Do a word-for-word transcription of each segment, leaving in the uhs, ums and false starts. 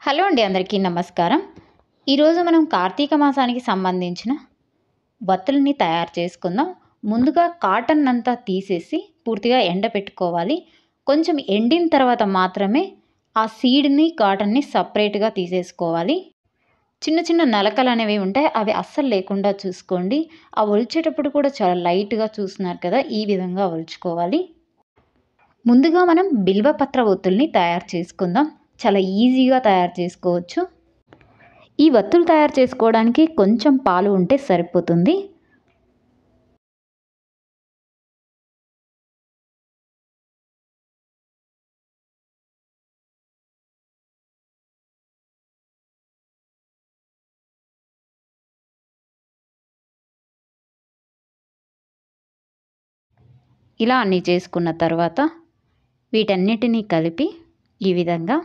Hello అండి, అందరికీ నమస్కారం. ఈరోజు మనం కార్తీక మాసానికి సంబంధించిన వత్తుల్ని తయారు చేసుకుందాం. ముందుగా కాటన్ అంతా తీసేసి పూర్తిగా ఎండబెట్టుకోవాలి. కొంచెం ఎండిన తర్వాత మాత్రమే ఆ సీడ్ని కాటన్ని సపరేట్గా తీసేసుకోవాలి. చిన్న చిన్న నలకలు అనేవి ఉంటాయి, అవి అస్సలు లేకుండా చూసుకోండి. ఆ ఒలిచేటప్పుడు కూడా చాలా లైట్గా చూస్తున్నారు కదా, ఈ విధంగా ఒలుచుకోవాలి. ముందుగా మనం బిల్వపత్ర ఒత్తుల్ని తయారు చేసుకుందాం. చాలా ఈజీగా తయారు చేసుకోవచ్చు. ఈ వత్తులు తయారు చేసుకోవడానికి కొంచెం పాలు ఉంటే సరిపోతుంది. ఇలా అన్నీ చేసుకున్న తర్వాత వీటన్నిటినీ కలిపి ఈ విధంగా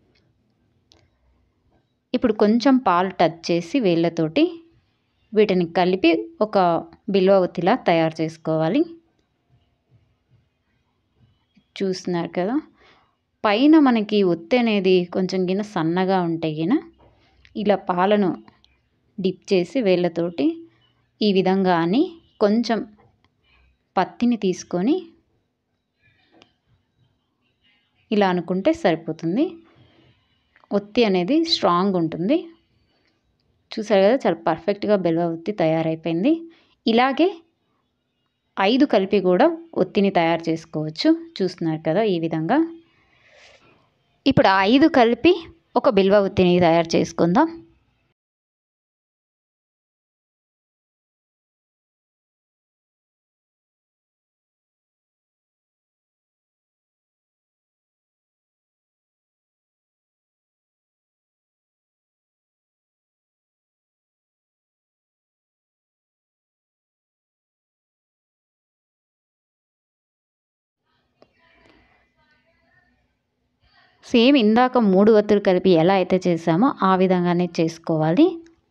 ఇప్పుడు కొంచెం పాలు టచ్ చేసి వేళ్ళతోటి వీటిని కలిపి ఒక బిల్వ ఒత్తిలా తయారు చేసుకోవాలి. చూస్తున్నారు కదా, పైన మనకి ఒత్తి అనేది కొంచెం గిన సన్నగా ఉంటే గిన ఇలా పాలను డిప్ చేసి వేళ్ళతోటి ఈ విధంగా అని కొంచెం పత్తిని తీసుకొని ఇలా అనుకుంటే సరిపోతుంది. ఒత్తి అనేది స్ట్రాంగ్ ఉంటుంది. చూసారు కదా, చాలా పర్ఫెక్ట్గా బిల్వ ఒత్తి తయారైపోయింది. ఇలాగే ఐదు కలిపి కూడా ఒత్తిని తయారు చేసుకోవచ్చు. చూస్తున్నారు కదా ఈ విధంగా. ఇప్పుడు ఐదు కలిపి ఒక బిల్వ ఒత్తిని తయారు చేసుకుందాం. సేమ్ ఇందాక మూడు ఒత్తులు కలిపి ఎలా అయితే చేసామో ఆ విధంగానే చేసుకోవాలి.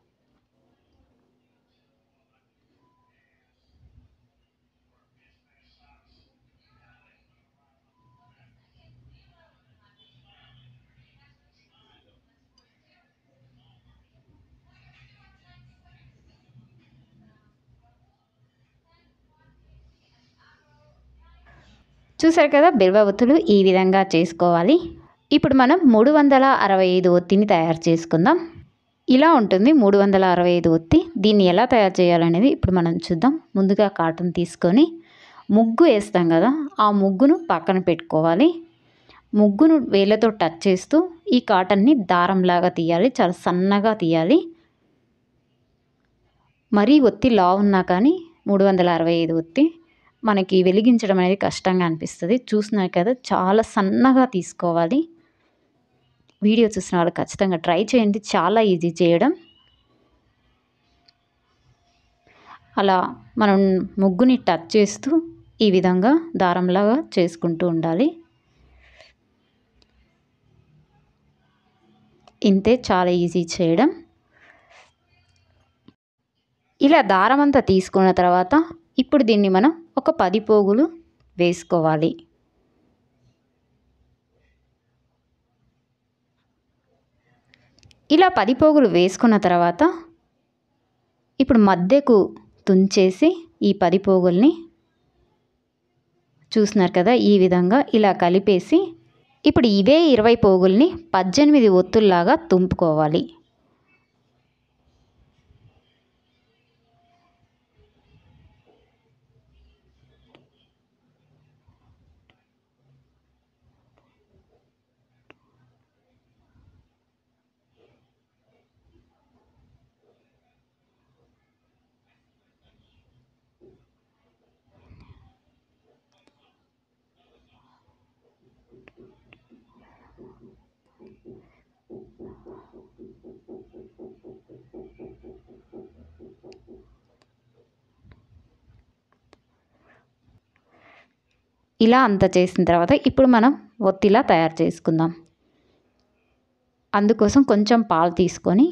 చూసారు కదా, బిల్వ ఒత్తులు ఈ విధంగా చేసుకోవాలి. ఇప్పుడు మనం మూడు వందల అరవై ఐదు ఒత్తిని తయారు చేసుకుందాం. ఇలా ఉంటుంది మూడు వందల అరవై ఐదు ఒత్తి. దీన్ని ఎలా తయారు చేయాలనేది ఇప్పుడు మనం చూద్దాం. ముందుగా కాటన్ తీసుకొని ముగ్గు వేస్తాం కదా, ఆ ముగ్గును పక్కన పెట్టుకోవాలి. ముగ్గును వేళ్ళతో టచ్ చేస్తూ ఈ కాటన్ని దారంలాగా తీయాలి. చాలా సన్నగా తీయాలి. మరీ ఒత్తి లావు ఉన్నా కానీ మూడు వందల అరవై ఐదు ఒత్తి మనకి వెలిగించడం అనేది కష్టంగా అనిపిస్తుంది. చూస్తున్నారు కదా, చాలా సన్నగా తీసుకోవాలి. వీడియో చూసిన వాళ్ళు ఖచ్చితంగా ట్రై చేయండి, చాలా ఈజీ చేయడం. అలా మనం ముగ్గుని టచ్ చేస్తూ ఈ విధంగా దారంలాగా చేసుకుంటూ ఉండాలి. ఇంతే, చాలా ఈజీ చేయడం. ఇలా దారం అంతా తీసుకున్న తర్వాత ఇప్పుడు దీన్ని మనం ఒక పది పోగులు వేసుకోవాలి. ఇలా పది పోగులు వేసుకున్న తర్వాత ఇప్పుడు మధ్యకు తుంచేసి ఈ పది పోగుల్ని చూస్తున్నారు కదా ఈ విధంగా ఇలా కలిపేసి ఇప్పుడు ఇవే ఇరవై పోగుల్ని పద్దెనిమిది ఒత్తుల్లాగా తుంపుకోవాలి. ఇలా అంతా చేసిన తర్వాత ఇప్పుడు మనం ఒత్తిలా తయారు చేసుకుందాం. అందుకోసం కొంచెం పాలు తీసుకొని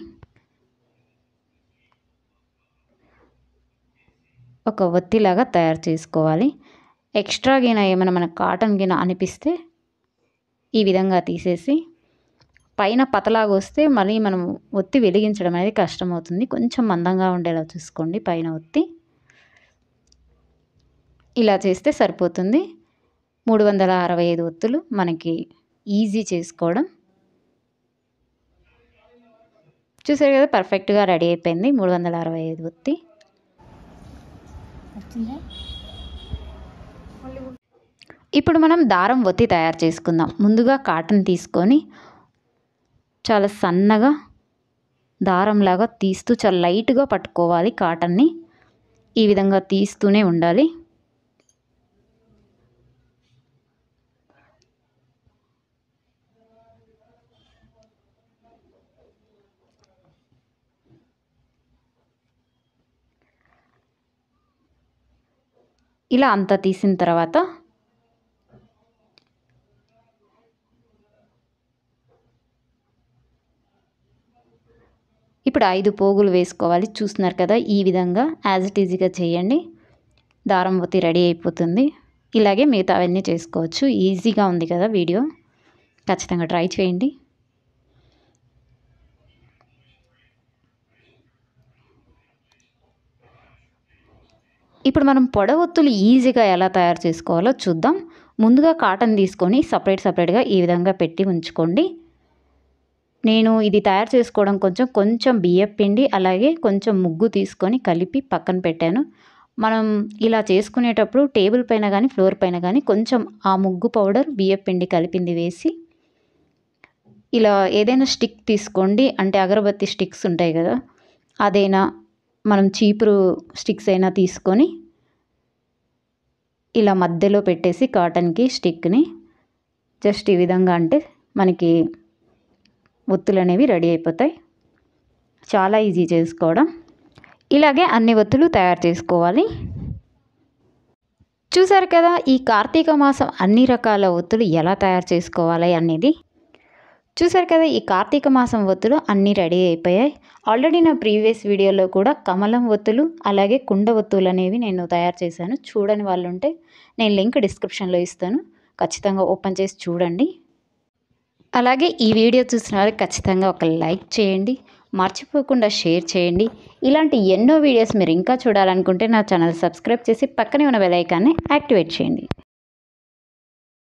ఒక ఒత్తిలాగా తయారు చేసుకోవాలి. ఎక్స్ట్రా గిన ఏమైనా మన కాటన్ గిన అనిపిస్తే ఈ విధంగా తీసేసి పైన పతలాగా వస్తే మళ్ళీ మనం ఒత్తి వెలిగించడం అనేది కష్టమవుతుంది. కొంచెం మందంగా ఉండేలా చూసుకోండి పైన ఒత్తి. ఇలా చేస్తే సరిపోతుంది. మూడు వందల అరవై ఐదు ఒత్తులు మనకి ఈజీ చేసుకోవడం. చూసారు కదా, పర్ఫెక్ట్గా రెడీ అయిపోయింది మూడు వందల అరవై ఐదు ఒత్తి. ఇప్పుడు మనం దారం ఒత్తి తయారు చేసుకుందాం. ముందుగా కాటన్ తీసుకొని చాలా సన్నగా దారంలాగా తీస్తూ చాలా లైట్గా పట్టుకోవాలి కాటన్ని. ఈ విధంగా తీస్తూనే ఉండాలి. ఇలా అంతా తీసిన తర్వాత ఇప్పుడు ఐదు పోగులు వేసుకోవాలి. చూస్తున్నారు కదా, ఈ విధంగా యాజ్ ఇట్ ఈజీగా చేయండి. దారం ఒత్తి రెడీ అయిపోతుంది. ఇలాగే మిగతా అవన్నీ చేసుకోవచ్చు. ఈజీగా ఉంది కదా వీడియో, ఖచ్చితంగా ట్రై చేయండి. ఇప్పుడు మనం పొడవొత్తులు ఈజీగా ఎలా తయారు చేసుకోవాలో చూద్దాం. ముందుగా కాటన్ తీసుకొని సపరేట్ సపరేట్గా ఈ విధంగా పెట్టి ఉంచుకోండి. నేను ఇది తయారు చేసుకోవడం కొంచెం కొంచెం బియ్యపు పిండి అలాగే కొంచెం ముగ్గు తీసుకొని కలిపి పక్కన పెట్టాను. మనం ఇలా చేసుకునేటప్పుడు టేబుల్ పైన కానీ ఫ్లోర్ పైన కానీ కొంచెం ఆ ముగ్గు పౌడర్ బియ్యపు పిండి కలిపింది వేసి ఇలా ఏదైనా స్టిక్ తీసుకోండి. అంటే అగరబత్తి స్టిక్స్ ఉంటాయి కదా, అదైనా మనం చీపురు స్టిక్స్ అయినా తీసుకొని ఇలా మధ్యలో పెట్టేసి కాటన్కి స్టిక్ని జస్ట్ ఈ విధంగా అంటే మనకి ఒత్తులు అనేవి రెడీ అయిపోతాయి. చాలా ఈజీ చేసుకోవడం. ఇలాగే అన్ని ఒత్తులు తయారు చేసుకోవాలి. చూసారు కదా, ఈ కార్తీక మాసం అన్ని రకాల ఒత్తులు ఎలా తయారు చేసుకోవాలి అనేది. చూసారు కదా, ఈ కార్తీక మాసం ఒత్తులు అన్నీ రెడీ అయిపోయాయి. ఆల్రెడీ నా ప్రీవియస్ వీడియోలో కూడా కమలం ఒత్తులు అలాగే కుండ ఒత్తులు అనేవి నేను తయారు చేశాను. చూడని వాళ్ళు ఉంటే నేను లింక్ డిస్క్రిప్షన్లో ఇస్తాను, ఖచ్చితంగా ఓపెన్ చేసి చూడండి. అలాగే ఈ వీడియో చూసిన వారికి ఖచ్చితంగా ఒక లైక్ చేయండి, మర్చిపోకుండా షేర్ చేయండి. ఇలాంటి ఎన్నో వీడియోస్ మీరు ఇంకా చూడాలనుకుంటే నా ఛానల్ సబ్స్క్రైబ్ చేసి పక్కనే ఉన్న బెల్ ఐకాన్ని యాక్టివేట్ చేయండి.